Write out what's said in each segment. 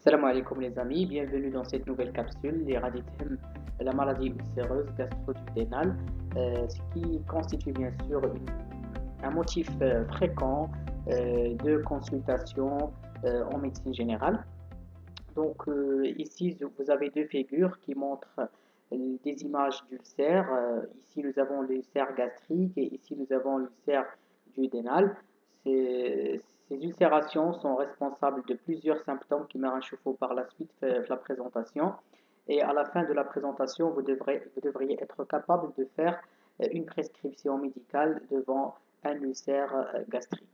Salam alaikum les amis, bienvenue dans cette nouvelle capsule, l'Iraditem, la maladie ulcéreuse gastro-duodénale, ce qui constitue bien sûr un motif fréquent de consultation en médecine générale. Donc ici vous avez deux figures qui montrent des images d'ulcères. Ici nous avons l'ulcère gastrique et ici nous avons l'ulcère duodénal. Ces ulcérations sont responsables de plusieurs symptômes qui m'échaufferont par la suite de la présentation. Et à la fin de la présentation, vous devriez être capable de faire une prescription médicale devant un ulcère gastrique.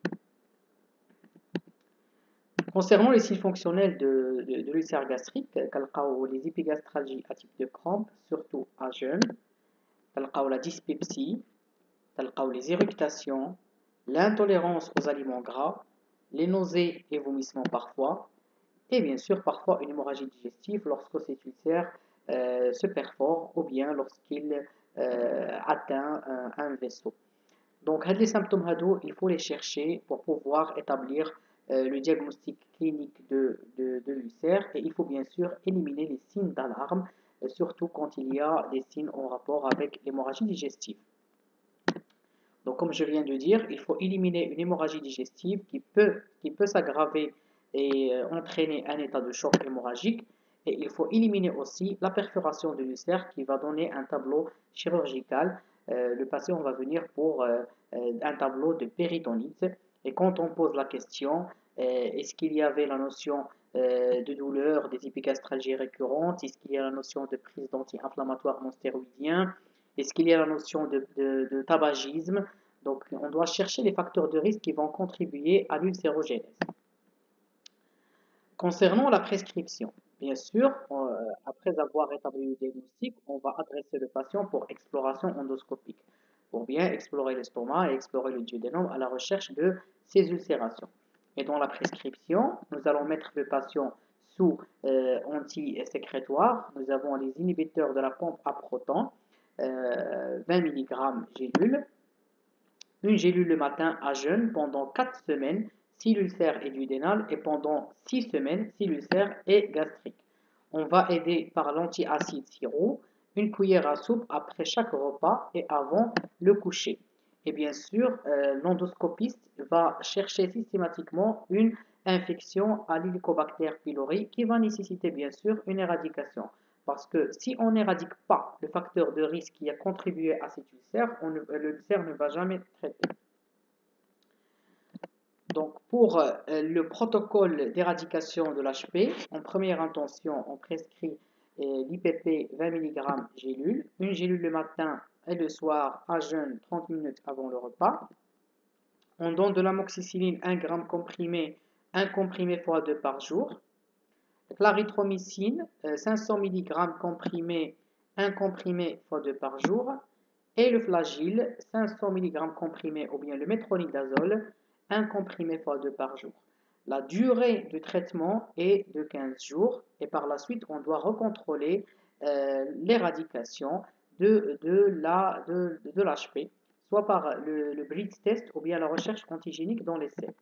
Concernant les signes fonctionnels de l'ulcère gastrique, les épigastralgies à type de crampe, surtout à jeûne, la dyspepsie, les éructations, l'intolérance aux aliments gras, les nausées et vomissements parfois, et bien sûr parfois une hémorragie digestive lorsque cet ulcère se perfore ou bien lorsqu'il atteint un vaisseau. Donc, les symptômes il faut les chercher pour pouvoir établir le diagnostic clinique de l'ulcère et il faut bien sûr éliminer les signes d'alarme, surtout quand il y a des signes en rapport avec l'hémorragie digestive. Donc, comme je viens de dire, il faut éliminer une hémorragie digestive qui peut s'aggraver et entraîner un état de choc hémorragique. Et il faut éliminer aussi la perforation de l'ulcère qui va donner un tableau chirurgical. Le patient va venir pour un tableau de péritonite. Et quand on pose la question, est-ce qu'il y avait la notion de douleur, des épigastralgies récurrentes? Est-ce qu'il y a la notion de prise d'anti-inflammatoires non stéroïdiens? Est-ce qu'il y a la notion de tabagisme? Donc, on doit chercher les facteurs de risque qui vont contribuer à l'ulcérogénèse. Concernant la prescription, bien sûr, après avoir établi le diagnostic, on va adresser le patient pour exploration endoscopique, pour bien explorer l'estomac et explorer le duodénum à la recherche de ces ulcérations. Et dans la prescription, nous allons mettre le patient sous antisécrétoire. Nous avons les inhibiteurs de la pompe à protons, 20 mg gélule, une gélule le matin à jeûne pendant 4 semaines si l'ulcère est duodénal et pendant 6 semaines si l'ulcère est gastrique. On va aider par l'antiacide sirop, une cuillère à soupe après chaque repas et avant le coucher. Et bien sûr, l'endoscopiste va chercher systématiquement une infection à l'Helicobacter pylori qui va nécessiter bien sûr une éradication. Parce que si on n'éradique pas le facteur de risque qui a contribué à cet ulcère, l'ulcère ne va jamais traiter. Donc pour le protocole d'éradication de l'HP, en première intention, on prescrit l'IPP 20 mg gélule, une gélule le matin et le soir à jeûne 30 minutes avant le repas. On donne de l'amoxicilline 1 g comprimé, 1 comprimé x 2 par jour. Clarithromycine, 500 mg comprimé, 1 comprimé x 2 par jour. Et le flagyl, 500 mg comprimé ou bien le métronidazole, 1 comprimé x 2 par jour. La durée de traitement est de 15 jours et par la suite, on doit recontrôler l'éradication de l'HP, soit par le Blitz test ou bien la recherche antigénique dans les selles.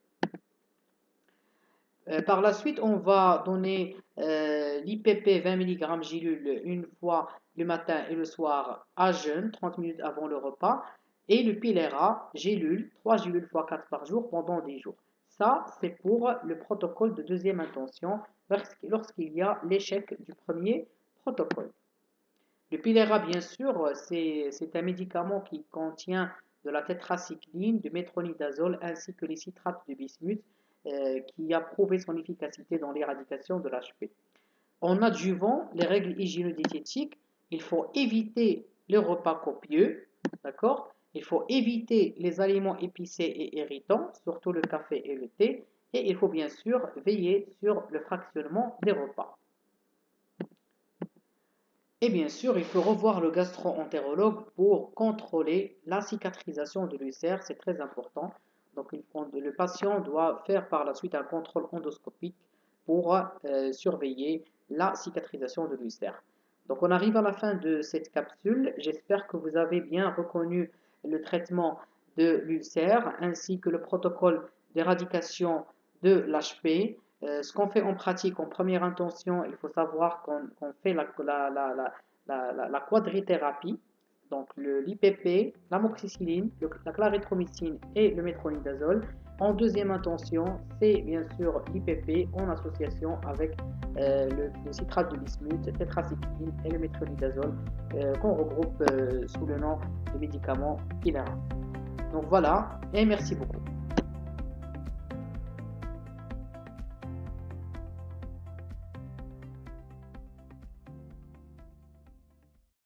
Par la suite, on va donner l'IPP 20 mg gélule une fois le matin et le soir à jeûne, 30 minutes avant le repas, et le Pilera gélule, 3 gélules x 4 par jour pendant 10 jours. Ça, c'est pour le protocole de deuxième intention lorsqu'il y a l'échec du premier protocole. Le Pilera, bien sûr, c'est un médicament qui contient de la tétracycline, du métronidazole ainsi que les citrates de bismuth qui a prouvé son efficacité dans l'éradication de l'HP. En adjuvant les règles hygiéno-diététiques, il faut éviter les repas copieux, d'accord? Il faut éviter les aliments épicés et irritants, surtout le café et le thé, et il faut bien sûr veiller sur le fractionnement des repas. Et bien sûr, il faut revoir le gastro-entérologue pour contrôler la cicatrisation de l'ulcère, c'est très important. Donc, le patient doit faire par la suite un contrôle endoscopique pour surveiller la cicatrisation de l'ulcère. Donc, on arrive à la fin de cette capsule. J'espère que vous avez bien reconnu le traitement de l'ulcère ainsi que le protocole d'éradication de l'HP. Ce qu'on fait en pratique, en première intention, il faut savoir qu'on fait la quadrithérapie, donc l'IPP, l'amoxicilline, la clarithromycine et le métronidazole. En deuxième intention, c'est bien sûr l'IPP en association avec le citrate de bismuth, tétracycline et le métronidazole qu'on regroupe sous le nom de médicaments Ilera. Donc voilà, et merci beaucoup.